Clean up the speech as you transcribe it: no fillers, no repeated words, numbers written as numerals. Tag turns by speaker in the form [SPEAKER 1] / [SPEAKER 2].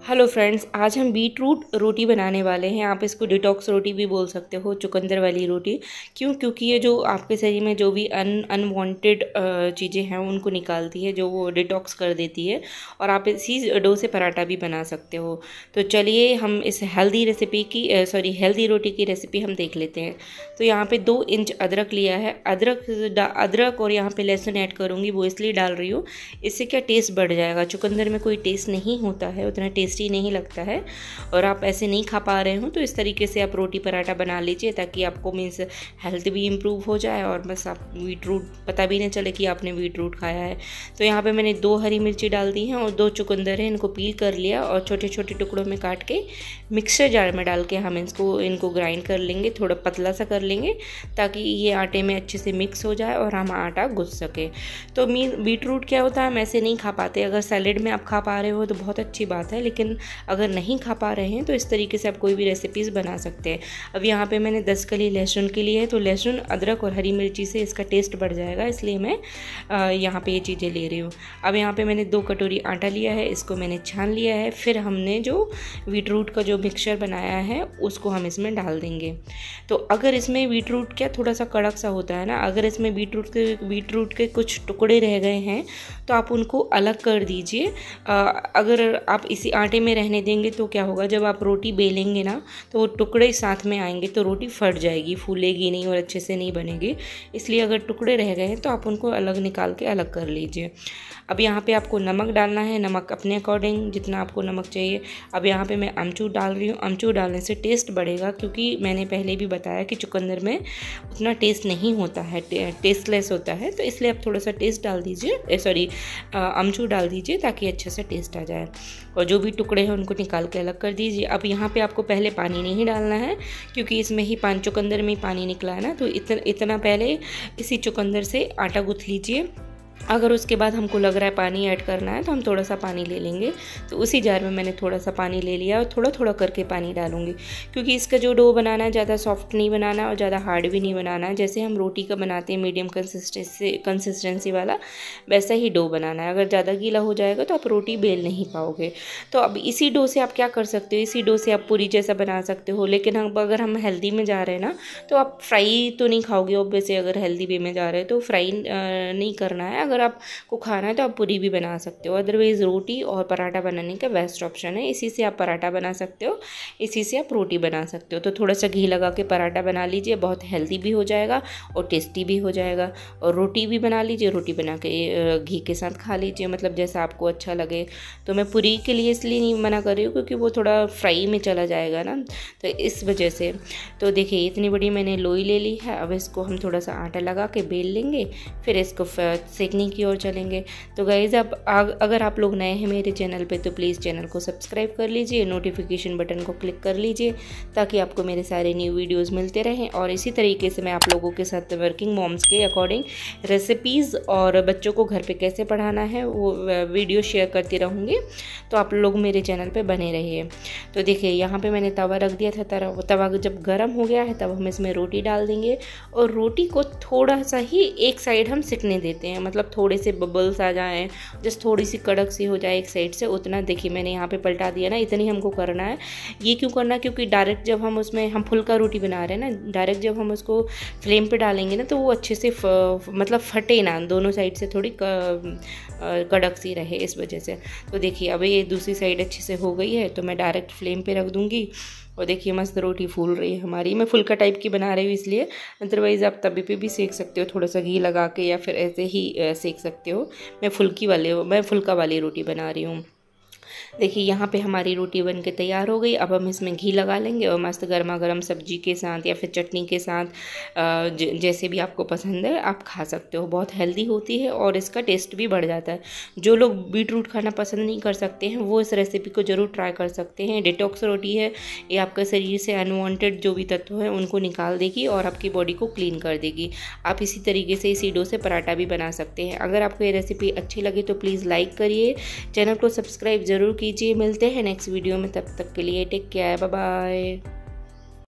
[SPEAKER 1] Hello friends, आज हम beet root रोटी बनाने वाले हैं। आप इसको डिटॉक्स रोटी भी बोल सकते हो, चुकंदर वाली रोटी। क्योंकि ये जो आपके शरीर में जो भी अनवांटेड चीज़ें हैं उनको निकालती है, जो वो डिटॉक्स कर देती है। और आप इसी डो से पराठा भी बना सकते हो। तो चलिए हम इस हेल्दी रोटी की रेसिपी हम देख लेते हैं। तो यहाँ पे 2 इंच अदरक लिया है। अदरक और यहाँ पे लहसुन ऐड करूँगी, वो इसलिए डाल रही हूँ, इससे क्या टेस्ट बढ़ जाएगा। चुकंदर में कोई टेस्ट नहीं होता है, उतना टेस्टी नहीं लगता है। और आप ऐसे नहीं खा पा रहे हो तो इस तरीके से आप रोटी पराठा बना लीजिए, ताकि आपको मीन्स हेल्थ भी इम्प्रूव हो जाए और बस आप बीट रूट पता भी नहीं चले कि आपने बीट रूट खाया है। तो यहाँ पे मैंने 2 हरी मिर्ची डाल दी हैं और 2 चुकंदर हैं, इनको पील कर लिया और छोटे छोटे टुकड़ों में काट के मिक्सर जार में डाल के हम इनको ग्राइंड कर लेंगे, थोड़ा पतला सा कर लेंगे, ताकि ये आटे में अच्छे से मिक्स हो जाए और हम आटा गूँथ सके। तो बीट रूट क्या होता है, हम ऐसे नहीं खा पाते। अगर सैलेड में आप खा पा रहे हो तो बहुत अच्छी बात है, लेकिन अगर नहीं खा पा रहे हैं तो इस तरीके से आप कोई भी रेसिपीज़ बना सकते हैं। अब यहाँ पे मैंने 10 कली लहसुन के लिए है, तो लहसुन, अदरक और हरी मिर्ची से इसका टेस्ट बढ़ जाएगा, इसलिए मैं यहाँ पे ये चीज़ें ले रही हूँ। अब यहाँ पे मैंने 2 कटोरी आटा लिया है, इसको मैंने छान लिया है। फिर हमने जो बीट रूट का जो मिक्सचर बनाया है उसको हम इसमें डाल देंगे। तो अगर इसमें बीट रूट क्या थोड़ा सा कड़क सा होता है ना, अगर इसमें बीट रूट के कुछ टुकड़े रह गए हैं तो आप उनको अलग कर दीजिए। अगर आप इसी आटे में रहने देंगे तो क्या होगा, जब आप रोटी बेलेंगे ना तो वो टुकड़े साथ में आएंगे तो रोटी फट जाएगी, फूलेगी नहीं और अच्छे से नहीं बनेगी। इसलिए अगर टुकड़े रह गए हैं तो आप उनको अलग निकाल के अलग कर लीजिए। अब यहाँ पे आपको नमक डालना है, नमक अपने अकॉर्डिंग जितना आपको नमक चाहिए। अब यहाँ पे मैं अमचूर डाल रही हूँ। अमचूर डालने से टेस्ट बढ़ेगा, क्योंकि मैंने पहले भी बताया कि चुकंदर में उतना टेस्ट नहीं होता है, टेस्टलेस होता है। तो इसलिए आप थोड़ा सा टेस्ट डाल दीजिए, अमचूर डाल दीजिए, ताकि अच्छे से टेस्ट आ जाए। और जो भी टुकड़े हैं उनको निकाल के अलग कर दीजिए। अब यहाँ पे आपको पहले पानी नहीं डालना है, क्योंकि इसमें ही चुकंदर में ही पानी निकला है ना, तो इतना पहले इसी चुकंदर से आटा गूँथ लीजिए। अगर उसके बाद हमको लग रहा है पानी ऐड करना है तो हम थोड़ा सा पानी ले लेंगे। तो उसी जार में मैंने थोड़ा सा पानी ले लिया और थोड़ा थोड़ा करके पानी डालूंगी, क्योंकि इसका जो डो बनाना है ज़्यादा सॉफ्ट नहीं बनाना और ज़्यादा हार्ड भी नहीं बनाना है। जैसे हम रोटी का बनाते हैं मीडियम कंसिस्टेंसी वाला, वैसा ही डो बनाना है। अगर ज़्यादा गीला हो जाएगा तो आप रोटी बेल नहीं पाओगे। तो अब इसी डो से आप क्या कर सकते हो, इसी डो से आप पूरी जैसा बना सकते हो। लेकिन अगर हम हेल्दी में जा रहे हैं ना, तो आप फ्राई तो नहीं खाओगे ऑब्वियसली। अगर हेल्दी वे में जा रहे हैं तो फ्राई नहीं करना है। अगर आपको खाना है तो आप पूरी भी बना सकते हो। अदरवाइज़ रोटी और पराठा बनाने का बेस्ट ऑप्शन है। इसी से आप पराठा बना सकते हो, इसी से आप रोटी बना सकते हो। तो थोड़ा सा घी लगा के पराठा बना लीजिए, बहुत हेल्दी भी हो जाएगा और टेस्टी भी हो जाएगा। और रोटी भी बना लीजिए, रोटी बना के घी के साथ खा लीजिए, मतलब जैसा आपको अच्छा लगे। तो मैं पूरी के लिए इसलिए नहीं मना कर रही हूँ, क्योंकि वो थोड़ा फ्राई में चला जाएगा ना, तो इस वजह से। तो देखिए इतनी बड़ी मैंने लोई ले ली है। अब इसको हम थोड़ा सा आटा लगा के बेल लेंगे, फिर इसको सेकने की ओर चलेंगे। तो गाइज़ अगर आप लोग नए हैं मेरे चैनल पे तो प्लीज़ चैनल को सब्सक्राइब कर लीजिए, नोटिफिकेशन बटन को क्लिक कर लीजिए, ताकि आपको मेरे सारे न्यू वीडियोस मिलते रहें। और इसी तरीके से मैं आप लोगों के साथ वर्किंग मॉम्स के अकॉर्डिंग रेसिपीज़ और बच्चों को घर पे कैसे पढ़ाना है वो वीडियो शेयर करती रहूँगी। तो आप लोग मेरे चैनल पर बने रहिए। तो देखिए यहाँ पर मैंने तवा रख दिया था। तवा जब गर्म हो गया है तब हम इसमें रोटी डाल देंगे, और रोटी को थोड़ा सा ही एक साइड हम सिकने देते हैं, मतलब थोड़े से बबल्स आ जाएं, जस्ट थोड़ी सी कड़क सी हो जाए एक साइड से, उतना। देखिए मैंने यहाँ पे पलटा दिया ना, इतनी हमको करना है। ये क्यों करना है, क्योंकि डायरेक्ट जब हम उसमें फुल्का रोटी बना रहे हैं ना, डायरेक्ट जब हम उसको फ्लेम पे डालेंगे ना तो वो अच्छे से मतलब फटे ना, दोनों साइड से थोड़ी कड़क सी रहे, इस वजह से। तो देखिए अब ये दूसरी साइड अच्छे से हो गई है, तो मैं डायरेक्ट फ्लेम पे रख दूँगी। और देखिए मस्त रोटी फूल रही है हमारी। मैं फुल्का टाइप की बना रही हूँ इसलिए, अदरवाइज़ आप तवे पे भी सेक सकते हो, थोड़ा सा घी लगा के, या फिर ऐसे ही सेक सकते हो। मैं फुल्का वाली रोटी बना रही हूँ। देखिए यहाँ पे हमारी रोटी बन के तैयार हो गई। अब हम इसमें घी लगा लेंगे और मस्त गर्मा गर्म सब्जी के साथ या फिर चटनी के साथ, जैसे भी आपको पसंद है आप खा सकते हो। बहुत हेल्दी होती है और इसका टेस्ट भी बढ़ जाता है। जो लोग बीट रूट खाना पसंद नहीं कर सकते हैं वो इस रेसिपी को ज़रूर ट्राई कर सकते हैं। डिटॉक्स रोटी है, ये आपके शरीर से अनवांटेड जो भी तत्व हैं उनको निकाल देगी और आपकी बॉडी को क्लीन कर देगी। आप इसी तरीके से इसी डो से पराठा भी बना सकते हैं। अगर आपको ये रेसिपी अच्छी लगे तो प्लीज़ लाइक करिए, चैनल को सब्सक्राइब ज़रूर कीजिए। मिलते हैं नेक्स्ट वीडियो में, तब तक के लिए टेक केयर, बाय बाय।